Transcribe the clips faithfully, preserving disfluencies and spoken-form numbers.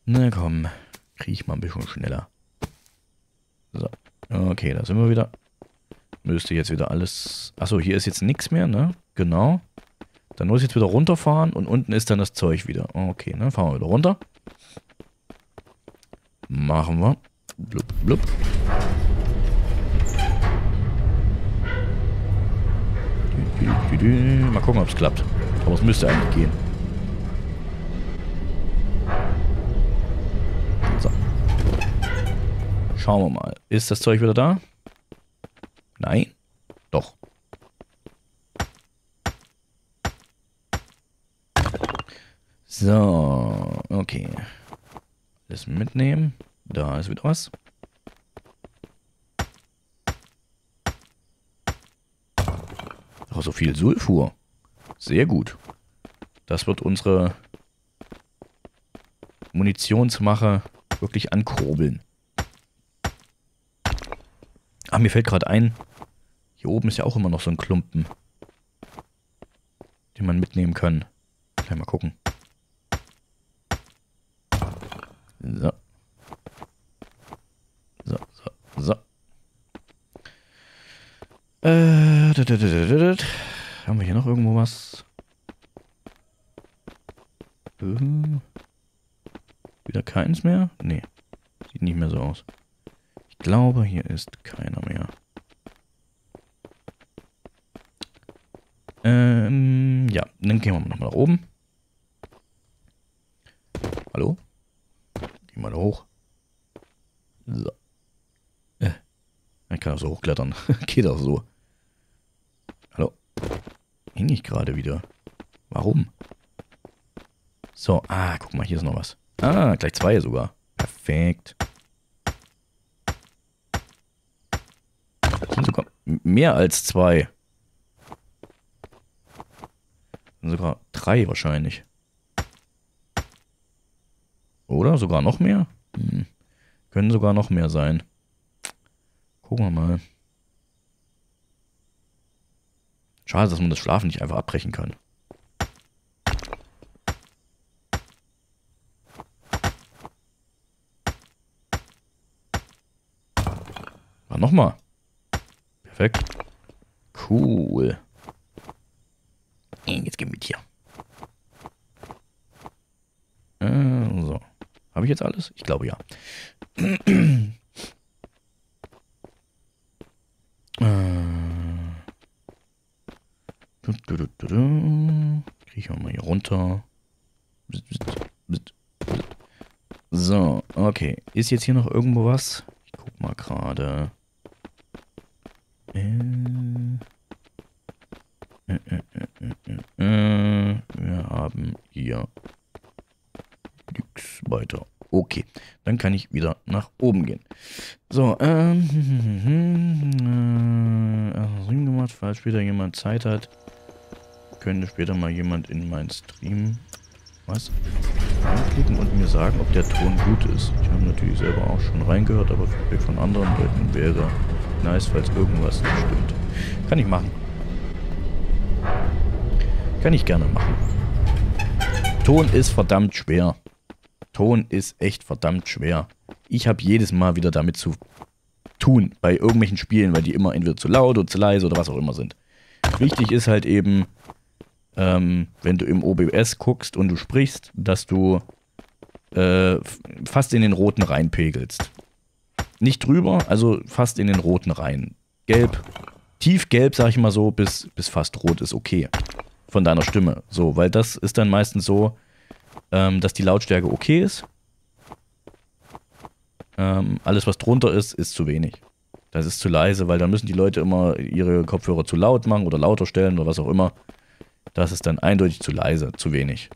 Na komm, krieg mal ein bisschen schneller. So, okay, da sind wir wieder. Müsste jetzt wieder alles... Achso, hier ist jetzt nichts mehr, ne? Genau. Dann muss ich jetzt wieder runterfahren und unten ist dann das Zeug wieder. Okay, ne? Fahren wir wieder runter. Machen wir. Blub, blub. Mal gucken, ob es klappt. Aber es müsste eigentlich gehen. So. Schauen wir mal. Ist das Zeug wieder da? Nein. Doch. So. Okay. Das mitnehmen. Da ist wieder was. Oh, so viel Sulfur. Sehr gut. Das wird unsere Munitionsmache wirklich ankurbeln. Ah, mir fällt gerade ein, hier oben ist ja auch immer noch so ein Klumpen, den man mitnehmen kann. Gleich mal gucken. So. So, so, so. Äh, da, da, da, da, da. Haben wir hier noch irgendwo was? Äh, wieder keins mehr? Nee. Sieht nicht mehr so aus. Ich glaube, hier ist keiner mehr. Ähm, ja, dann gehen wir nochmal nach oben. Hallo? Gehen wir da hoch. So. Äh, ich kann auch so hochklettern. Geht auch so. Hallo? Hing ich gerade wieder. Warum? So, ah, guck mal, hier ist noch was. Ah, gleich zwei sogar. Perfekt. Das sind sogar mehr als zwei. Das sind sogar drei wahrscheinlich. Oder sogar noch mehr? Hm. Können sogar noch mehr sein. Gucken wir mal. Schade, dass man das Schlafen nicht einfach abbrechen kann. Ah, nochmal. Perfekt. Cool. Jetzt gehen wir mit hier. Äh, so. Habe ich jetzt alles? Ich glaube ja. äh. Kriegen wir mal hier runter. So, okay. Ist jetzt hier noch irgendwo was? Ich guck mal gerade. Äh. Äh, äh, äh, äh, äh. Wir haben hier nix weiter. Okay, dann kann ich wieder nach oben gehen. So, ähm, äh, gemacht, falls später jemand Zeit hat, könnte später mal jemand in meinen Stream was anklicken und mir sagen, ob der Ton gut ist. Ich habe natürlich selber auch schon reingehört, aber Feedback von anderen Leuten wäre nice, falls irgendwas nicht stimmt. Kann ich machen. Kann ich gerne machen. Ton ist verdammt schwer. Ton ist echt verdammt schwer. Ich habe jedes Mal wieder damit zu tun, bei irgendwelchen Spielen, weil die immer entweder zu laut oder zu leise oder was auch immer sind. Wichtig ist halt eben, ähm, wenn du im O B S guckst und du sprichst, dass du äh, fast in den roten reinpegelst. Nicht drüber, also fast in den roten rein. Gelb, tiefgelb, sag ich mal so, bis, bis fast rot ist okay. Von deiner Stimme. So, weil das ist dann meistens so, ähm, dass die Lautstärke okay ist. Ähm, alles, was drunter ist, ist zu wenig. Das ist zu leise, weil dann müssen die Leute immer ihre Kopfhörer zu laut machen oder lauter stellen oder was auch immer. Das ist dann eindeutig zu leise, zu wenig.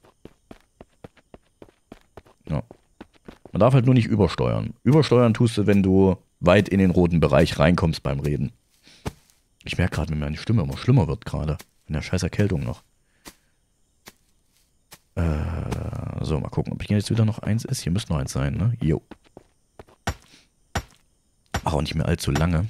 Ja. Man darf halt nur nicht übersteuern. Übersteuern tust du, wenn du weit in den roten Bereich reinkommst beim Reden. Ich merke gerade, wenn meine Stimme immer schlimmer wird gerade. In der scheiß Erkältung noch. Äh, so, mal gucken, ob hier jetzt wieder noch eins ist. Hier müsste noch eins sein, ne? Jo. Ach, auch nicht mehr allzu lange.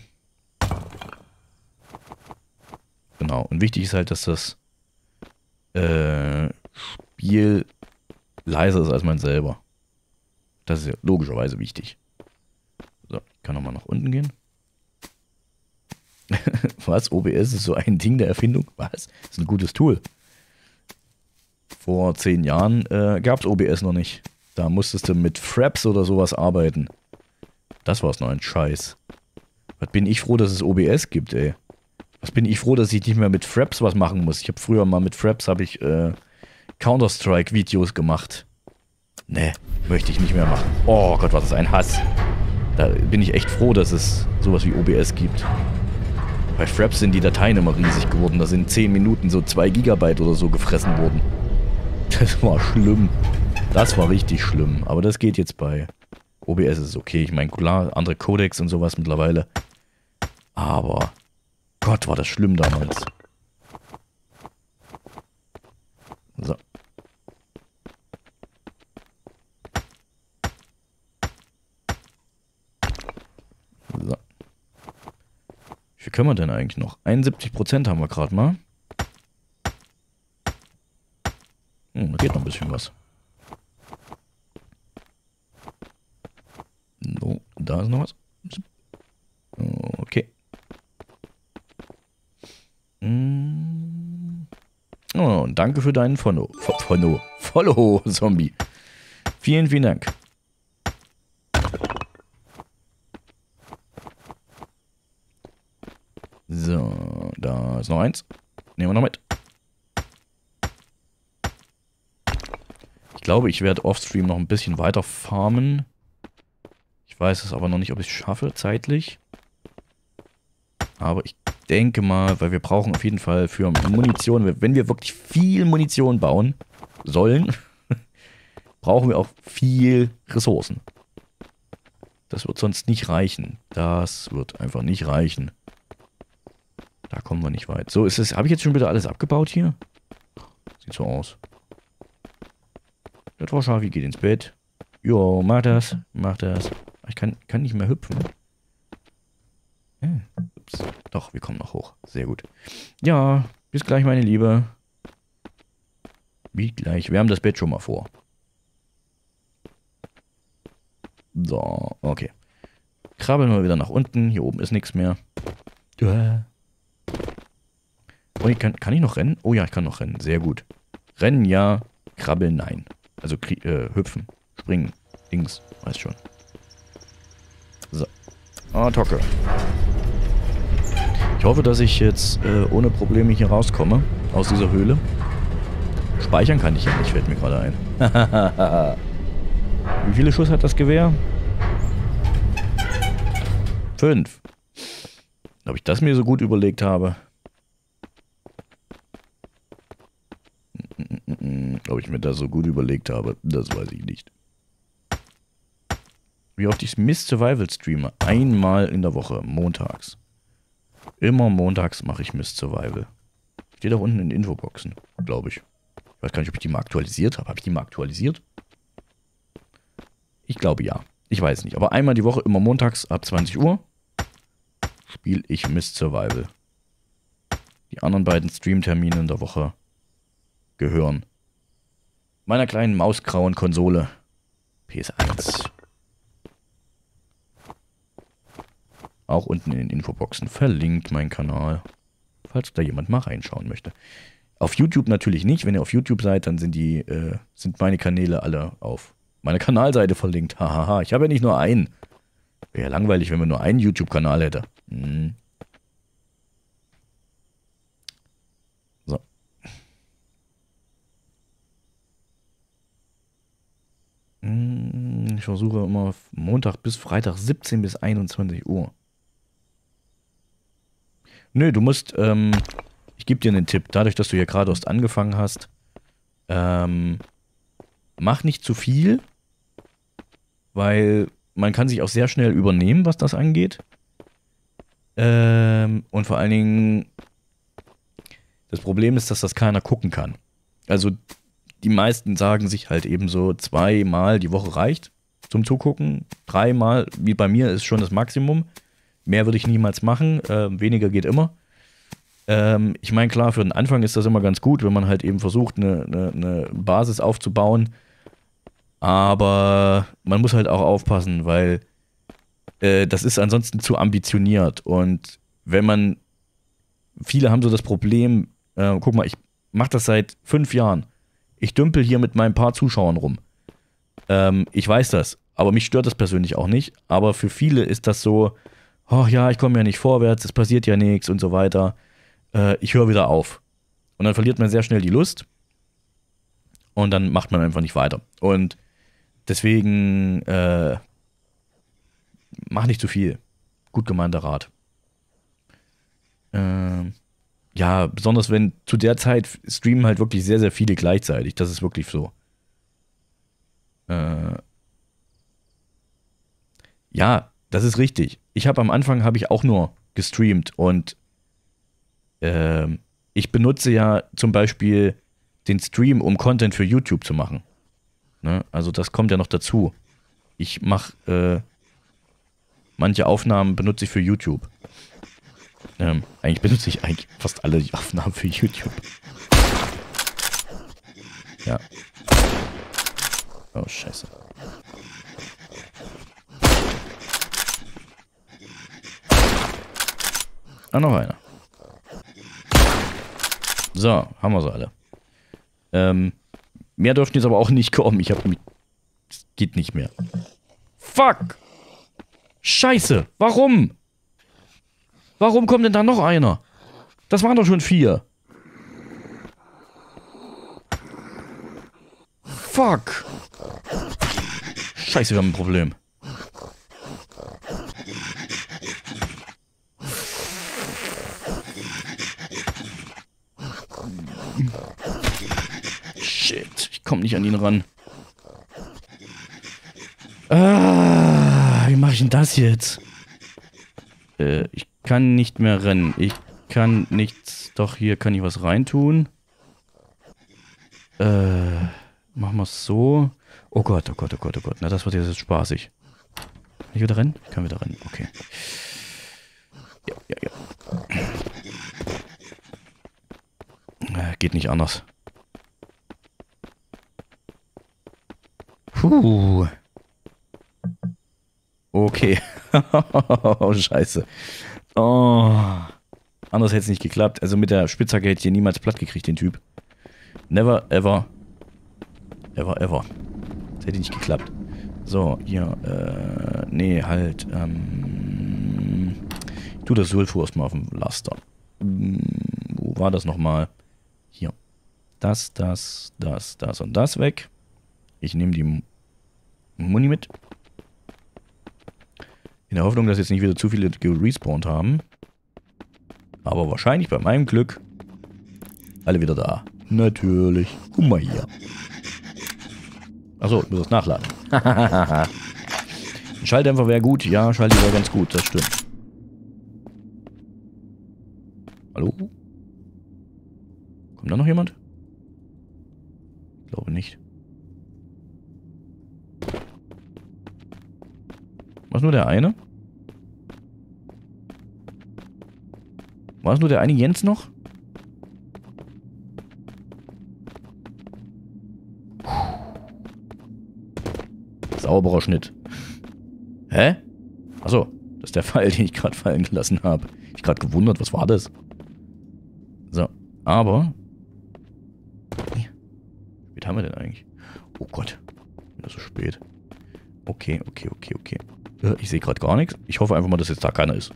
Genau. Und wichtig ist halt, dass das äh, Spiel leiser ist als man selber. Das ist ja logischerweise wichtig. So, ich kann nochmal nach unten gehen. Was? O B S ist so ein Ding der Erfindung? Was? Das ist ein gutes Tool. Vor zehn Jahren äh, gab es O B S noch nicht. Da musstest du mit Fraps oder sowas arbeiten. Das war es noch ein Scheiß. Was bin ich froh, dass es O B S gibt, ey. Was bin ich froh, dass ich nicht mehr mit Fraps was machen muss. Ich habe früher mal mit Fraps habe ich äh, Counter-Strike-Videos gemacht. Ne, möchte ich nicht mehr machen. Oh Gott, war das ein Hass. Da bin ich echt froh, dass es sowas wie O B S gibt. Bei Fraps sind die Dateien immer riesig geworden. Da sind zehn Minuten so zwei Gigabyte oder so gefressen worden. Das war schlimm. Das war richtig schlimm. Aber das geht jetzt bei O B S, ist okay. Ich meine, klar, andere Codecs und sowas mittlerweile. Aber Gott, war das schlimm damals. So. So. Wie viel können wir denn eigentlich noch? einundsiebzig Prozent haben wir gerade mal. Hm, da geht noch ein bisschen was. So, da ist noch was. Okay. Oh, danke für deinen Follow. Follow. Follow, Zombie. Vielen, vielen Dank. So, da ist noch eins. Nehmen wir noch mit. Ich glaube, ich werde offstream noch ein bisschen weiter farmen. Ich weiß es aber noch nicht, ob ich es schaffe, zeitlich. Aber ich denke mal, weil wir brauchen auf jeden Fall für Munition, wenn wir wirklich viel Munition bauen sollen, brauchen wir auch viel Ressourcen. Das wird sonst nicht reichen. Das wird einfach nicht reichen. Da kommen wir nicht weit. So, ist es. Habe ich jetzt schon wieder alles abgebaut hier? Sieht so aus. Der Torschafi geht ins Bett. Jo, mach das. Mach das. Ich kann, kann nicht mehr hüpfen. Hm, ups. Doch, wir kommen noch hoch. Sehr gut. Ja, bis gleich, meine Liebe. Wie gleich. Wir haben das Bett schon mal vor. So, okay. Krabbeln wir wieder nach unten. Hier oben ist nichts mehr. Oh, ich kann, kann ich noch rennen? Oh ja, ich kann noch rennen. Sehr gut. Rennen ja, krabbeln nein. Also äh, hüpfen, springen, Dings, weiß schon. So. Attacke. Ich hoffe, dass ich jetzt äh, ohne Probleme hier rauskomme aus dieser Höhle. Speichern kann ich ja nicht, fällt mir gerade ein. Wie viele Schuss hat das Gewehr? Fünf. Ob ich das mir so gut überlegt habe? Ob ich mir das so gut überlegt habe, das weiß ich nicht. Wie oft ich Mist Survival streame? Einmal in der Woche, montags. Immer montags mache ich Mist Survival. Steht auch unten in den Infoboxen, glaube ich. Ich weiß gar nicht, ob ich die mal aktualisiert habe. Habe ich die mal aktualisiert? Ich glaube ja. Ich weiß nicht. Aber einmal die Woche, immer montags ab zwanzig Uhr, spiele ich Mist Survival. Die anderen beiden Streamtermine in der Woche gehören meiner kleinen mausgrauen Konsole P S eins. Auch unten in den Infoboxen verlinkt mein Kanal, falls da jemand mal reinschauen möchte. Auf YouTube natürlich nicht. Wenn ihr auf YouTube seid, dann sind die äh, sind meine Kanäle alle auf meiner Kanalseite verlinkt. Hahaha, ich habe ja nicht nur einen. Wäre ja langweilig, wenn man nur einen YouTube-Kanal hätte. Hm. So. Hm, ich versuche immer Montag bis Freitag siebzehn bis einundzwanzig Uhr. Nö, du musst, ähm, ich gebe dir einen Tipp. Dadurch, dass du hier gerade erst angefangen hast, ähm, mach nicht zu viel, weil man kann sich auch sehr schnell übernehmen, was das angeht. Ähm, und vor allen Dingen, das Problem ist, dass das keiner gucken kann. Also, die meisten sagen sich halt eben so, zweimal die Woche reicht zum Zugucken. Dreimal, wie bei mir, ist schon das Maximum. Mehr würde ich niemals machen. Äh, weniger geht immer. Ähm, ich meine, klar, für den Anfang ist das immer ganz gut, wenn man halt eben versucht, eine, eine, eine Basis aufzubauen. Aber man muss halt auch aufpassen, weil äh, das ist ansonsten zu ambitioniert. Und wenn man, viele haben so das Problem, äh, guck mal, ich mache das seit fünf Jahren. Ich dümpel hier mit meinen paar Zuschauern rum. Ähm, ich weiß das, aber mich stört das persönlich auch nicht. Aber für viele ist das so, oh ja, ich komme ja nicht vorwärts, es passiert ja nichts und so weiter. Äh, ich höre wieder auf. Und dann verliert man sehr schnell die Lust. Und dann macht man einfach nicht weiter. Und deswegen äh, mach nicht zu viel. Gut gemeinter Rat. Ähm, ja, besonders wenn zu der Zeit streamen halt wirklich sehr, sehr viele gleichzeitig. Das ist wirklich so. Äh, ja, das ist richtig. Ich habe am Anfang habe ich auch nur gestreamt und äh, ich benutze ja zum Beispiel den Stream, um Content für YouTube zu machen. Ne? Also das kommt ja noch dazu. Ich mache äh, manche Aufnahmen benutze ich für YouTube. Ähm, eigentlich benutze ich eigentlich fast alle Aufnahmen für YouTube. Ja. Oh, scheiße. Ah, noch einer. So, haben wir sie alle. Ähm, mehr dürften jetzt aber auch nicht kommen. Ich hab mich... Das geht nicht mehr. Fuck! Scheiße! Warum? Warum kommt denn da noch einer? Das waren doch schon vier. Fuck! Scheiße, wir haben ein Problem. Shit, ich komme nicht an ihn ran. Ah, wie mache ich denn das jetzt? Äh, ich kann nicht mehr rennen. Ich kann nichts... Doch, hier kann ich was reintun. Äh, machen wir es so. Oh Gott, oh Gott, oh Gott, oh Gott. Na, das wird jetzt spaßig. Kann ich wieder rennen? Ich kann wieder rennen, okay. Ja, ja, ja. Äh, geht nicht anders. Puh. Okay. Oh, scheiße. Oh. Anders hätte es nicht geklappt. Also mit der Spitzhacke hätte ich hier niemals platt gekriegt, den Typ. Never, ever. Ever, ever. Das hätte nicht geklappt. So, hier, äh, nee, halt, ähm, ich tue das Sulfur erstmal auf dem Laster. Hm, wo war das nochmal? Hier. Das, das, das, das und das weg. Ich nehme die Muni mit. In der Hoffnung, dass jetzt nicht wieder zu viele gerespawnt haben. Aber wahrscheinlich bei meinem Glück alle wieder da. Natürlich. Guck mal hier. Achso, ich muss das nachladen. Ein Schalldämpfer wäre gut. Ja, Schalldämpfer wäre ganz gut. Das stimmt. Hallo? Kommt da noch jemand? Ich glaube nicht. War es nur der eine? War es nur der eine Jens noch? Sauberer Schnitt. Hä? Achso, das ist der Pfeil, den ich gerade fallen gelassen habe. Ich gerade gewundert, was war das? So, aber... Wie spät haben wir denn eigentlich? Oh Gott, wieder so spät. Okay, okay, okay, okay. Ich sehe gerade gar nichts. Ich hoffe einfach mal, dass jetzt da keiner ist.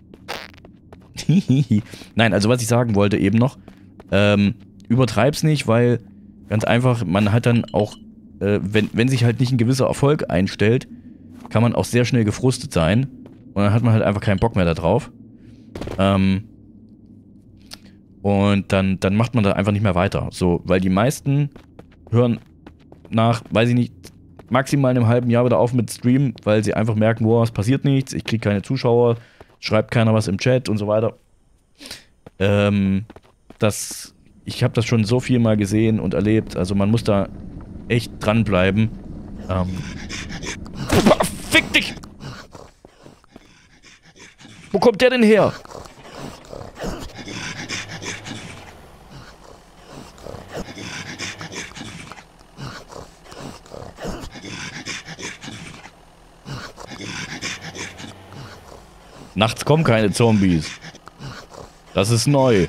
Nein, also was ich sagen wollte eben noch, ähm, übertreib's nicht, weil ganz einfach, man hat dann auch, äh, wenn, wenn sich halt nicht ein gewisser Erfolg einstellt, kann man auch sehr schnell gefrustet sein und dann hat man halt einfach keinen Bock mehr da drauf. Ähm, und dann, dann macht man da einfach nicht mehr weiter. So, weil die meisten hören nach, weiß ich nicht, maximal in einem halben Jahr wieder auf mit Stream, weil sie einfach merken, wow, es passiert nichts, ich kriege keine Zuschauer, schreibt keiner was im Chat und so weiter. Ähm, das, ich habe das schon so viel mal gesehen und erlebt, also man muss da echt dranbleiben. Ähm, fick dich! Wo kommt der denn her? Nachts kommen keine Zombies. Das ist neu.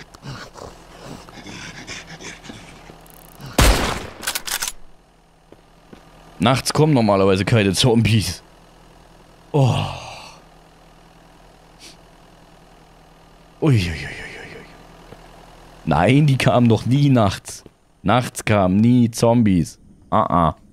Nachts kommen normalerweise keine Zombies. Oh. Uiuiuiui. Nein, die kamen doch nie nachts. Nachts kamen nie Zombies. Ah, ah.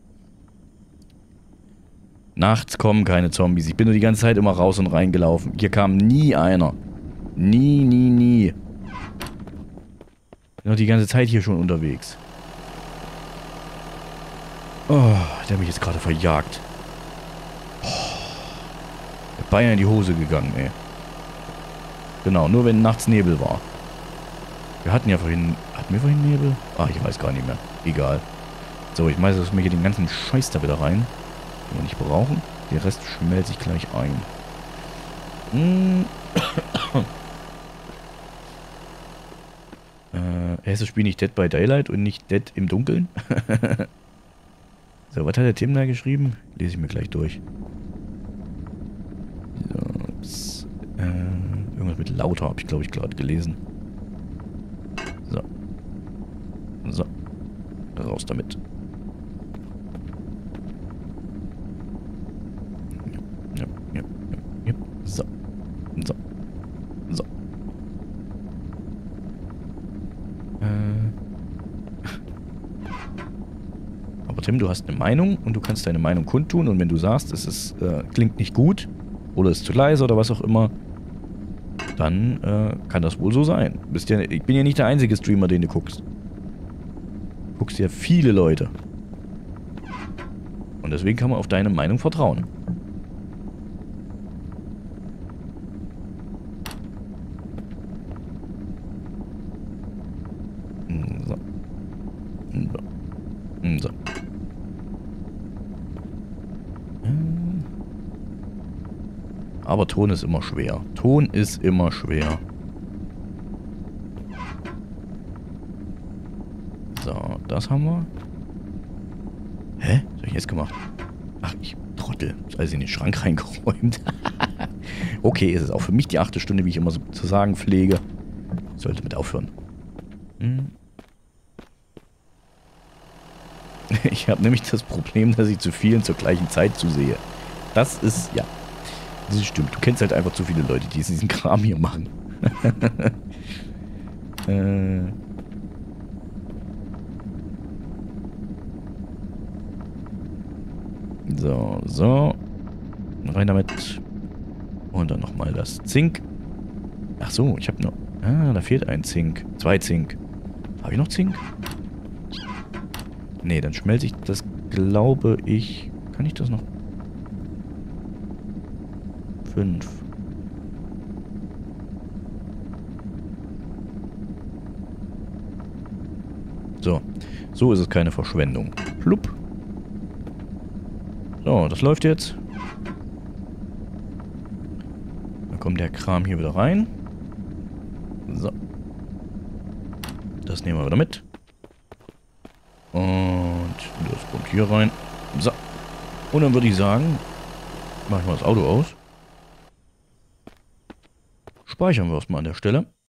Nachts kommen keine Zombies. Ich bin nur die ganze Zeit immer raus und reingelaufen. Hier kam nie einer. Nie, nie, nie. Bin noch die ganze Zeit hier schon unterwegs. Oh, der hat mich jetzt gerade verjagt. Oh, der Beinahe in die Hose gegangen, ey. Genau, nur wenn nachts Nebel war. Wir hatten ja vorhin... Hatten wir vorhin Nebel? Ah, ich weiß gar nicht mehr. Egal. So, ich meiste mir hier den ganzen Scheiß da wieder rein. Den wir nicht brauchen. Der Rest schmelze ich gleich ein. Hm. äh, heißt das Spiel nicht Dead by Daylight und nicht Dead im Dunkeln? So, was hat der Tim da geschrieben? Lese ich mir gleich durch. So, ups, äh, irgendwas mit lauter habe ich, glaube ich, gerade gelesen. So. So. Raus damit. Ja, ja, ja, ja. So. So. So. Äh. Aber Tim, du hast eine Meinung und du kannst deine Meinung kundtun und wenn du sagst, es ist, äh, klingt nicht gut oder ist zu leise oder was auch immer, dann äh, kann das wohl so sein. Bist ja, ich bin ja nicht der einzige Streamer, den du guckst. Du guckst ja viele Leute. Und deswegen kann man auf deine Meinung vertrauen. So. So. So. Aber Ton ist immer schwer. Ton ist immer schwer. So, das haben wir. Hä? Was hab ich jetzt gemacht? Ach, ich Trottel. Das ist alles in den Schrank reingeräumt. Okay, ist es auch für mich die achte Stunde, wie ich immer so zu sagen pflege. Sollte mit aufhören. Hm. Ich habe nämlich das Problem, dass ich zu vielen zur gleichen Zeit zusehe. Das ist, ja. Das stimmt. Du kennst halt einfach zu viele Leute, die diesen Kram hier machen. äh. So, so. Rein damit. Und dann nochmal das Zink. Ach so, ich habe noch... Ah, da fehlt ein Zink. Zwei Zink. Habe ich noch Zink? Nee, dann schmelze ich das, glaube ich... Kann ich das noch... Fünf. So. So ist es keine Verschwendung. Plupp. So, das läuft jetzt. Dann kommt der Kram hier wieder rein. So. Das nehmen wir wieder mit. Und das kommt hier rein. So. Und dann würde ich sagen, machen wir das Auto aus. Speichern wir erstmal an der Stelle.